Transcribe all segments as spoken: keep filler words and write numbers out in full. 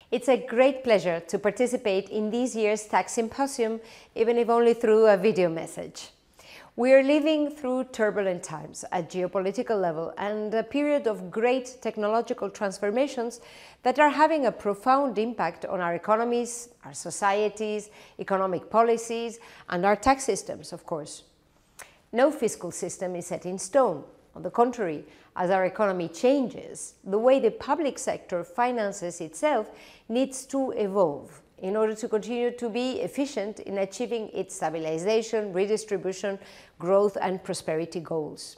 It's a great pleasure to participate in this year's Tax Symposium, even if only through a video message. We are living through turbulent times at geopolitical level and a period of great technological transformations that are having a profound impact on our economies, our societies, economic policies, and our tax systems, of course. No fiscal system is set in stone. On the contrary, as our economy changes, the way the public sector finances itself needs to evolve in order to continue to be efficient in achieving its stabilization, redistribution, growth, and prosperity goals.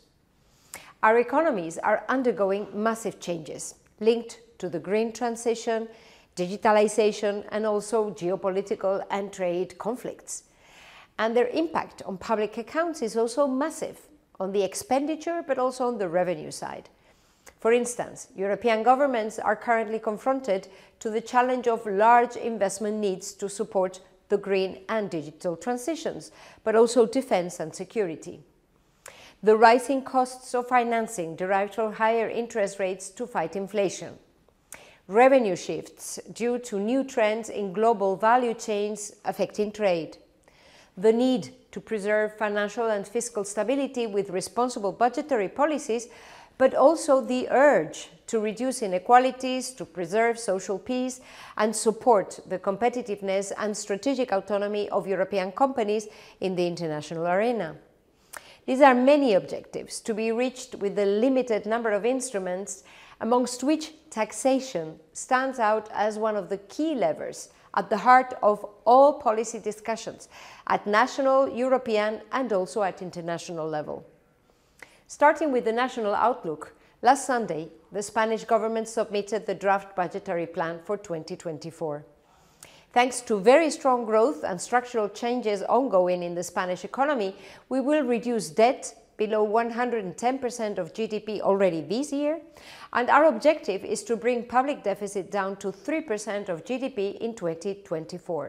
Our economies are undergoing massive changes linked to the green transition, digitalization, and also geopolitical and trade conflicts. And their impact on public accounts is also massive, on the expenditure but also on the revenue side. For instance, European governments are currently confronted to the challenge of large investment needs to support the green and digital transitions, but also defense and security. The rising costs of financing derived from higher interest rates to fight inflation. Revenue shifts due to new trends in global value chains affecting trade. The need to preserve financial and fiscal stability with responsible budgetary policies, but also the urge to reduce inequalities, to preserve social peace, and support the competitiveness and strategic autonomy of European companies in the international arena. These are many objectives to be reached with the limited number of instruments, amongst which taxation stands out as one of the key levers at the heart of all policy discussions at national, European, and also at international level. Starting with the national outlook, last Sunday, the Spanish government submitted the draft budgetary plan for twenty twenty-four. Thanks to very strong growth and structural changes ongoing in the Spanish economy, we will reduce debt below one hundred ten percent of G D P already this year, and our objective is to bring public deficit down to three percent of G D P in twenty twenty-four.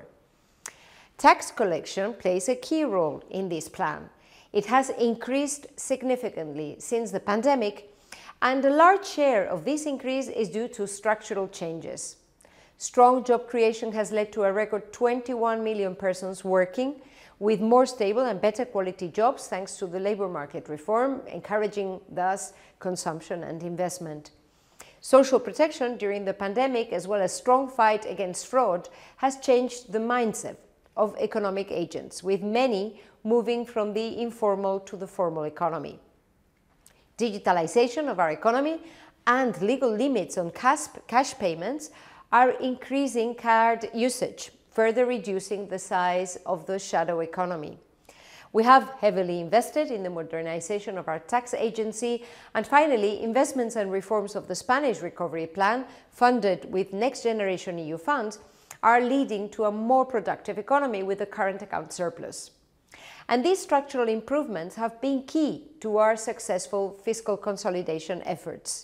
Tax collection plays a key role in this plan. It has increased significantly since the pandemic, and a large share of this increase is due to structural changes. Strong job creation has led to a record twenty-one million persons working, with more stable and better quality jobs thanks to the labor market reform, encouraging thus consumption and investment. Social protection during the pandemic, as well as strong fight against fraud, has changed the mindset of economic agents, with many moving from the informal to the formal economy. Digitalization of our economy and legal limits on cash, cash payments are increasing card usage, further reducing the size of the shadow economy. We have heavily invested in the modernization of our tax agency, and finally, investments and reforms of the Spanish recovery plan, funded with Next Generation E U funds, are leading to a more productive economy with a current account surplus. And these structural improvements have been key to our successful fiscal consolidation efforts.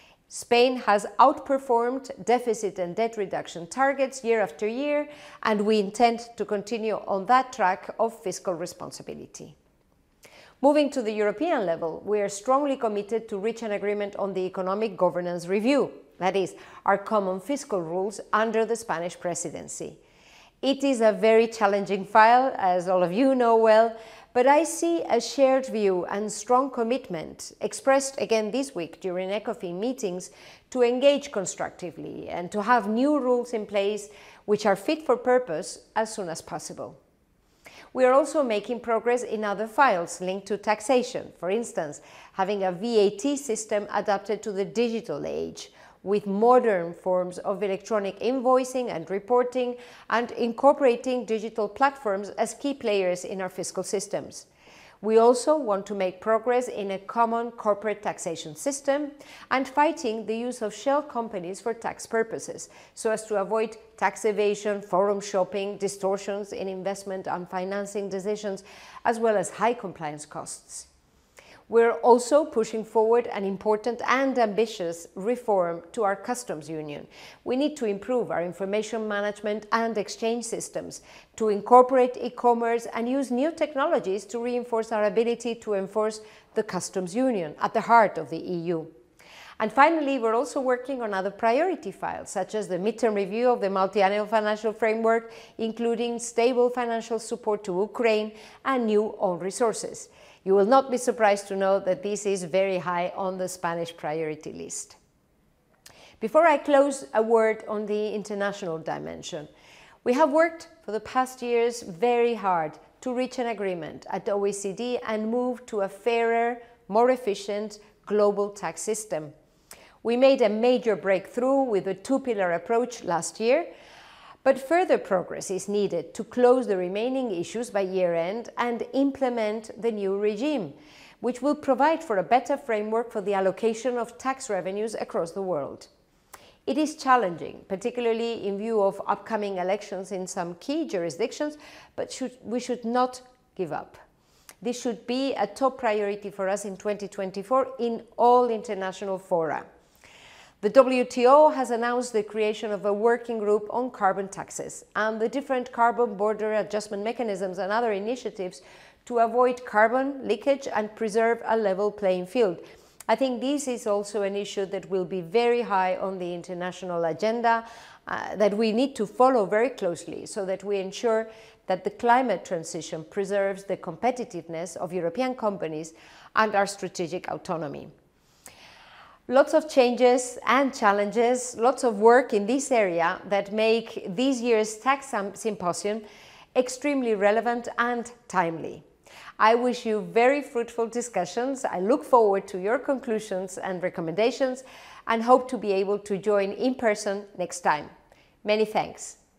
Spain has outperformed deficit and debt reduction targets year after year, and we intend to continue on that track of fiscal responsibility. Moving to the European level, we are strongly committed to reach an agreement on the economic governance review, that is, our common fiscal rules under the Spanish presidency. It is a very challenging file, as all of you know well, but I see a shared view and strong commitment expressed again this week during ECOFIN meetings to engage constructively and to have new rules in place which are fit for purpose as soon as possible. We are also making progress in other files linked to taxation, for instance, having a V A T system adapted to the digital age, with modern forms of electronic invoicing and reporting, and incorporating digital platforms as key players in our fiscal systems. We also want to make progress in a common corporate taxation system and fighting the use of shell companies for tax purposes, so as to avoid tax evasion, forum shopping, distortions in investment and financing decisions, as well as high compliance costs. We're also pushing forward an important and ambitious reform to our customs union. We need to improve our information management and exchange systems, to incorporate e-commerce and use new technologies to reinforce our ability to enforce the customs union at the heart of the E U. And finally, we're also working on other priority files, such as the midterm review of the multi-annual financial framework, including stable financial support to Ukraine and new own resources. You will not be surprised to know that this is very high on the Spanish priority list. Before I close, a word on the international dimension. We have worked for the past years very hard to reach an agreement at the O E C D and move to a fairer, more efficient global tax system. We made a major breakthrough with the two-pillar approach last year, but further progress is needed to close the remaining issues by year-end and implement the new regime, which will provide for a better framework for the allocation of tax revenues across the world. It is challenging, particularly in view of upcoming elections in some key jurisdictions, but should, we should not give up. This should be a top priority for us in twenty twenty-four in all international fora. The W T O has announced the creation of a working group on carbon taxes and the different carbon border adjustment mechanisms and other initiatives to avoid carbon leakage and preserve a level playing field. I think this is also an issue that will be very high on the international agenda, uh, that we need to follow very closely so that we ensure that the climate transition preserves the competitiveness of European companies and our strategic autonomy. Lots of changes and challenges, lots of work in this area that make this year's Tax Symposium extremely relevant and timely. I wish you very fruitful discussions. I look forward to your conclusions and recommendations and hope to be able to join in person next time. Many thanks.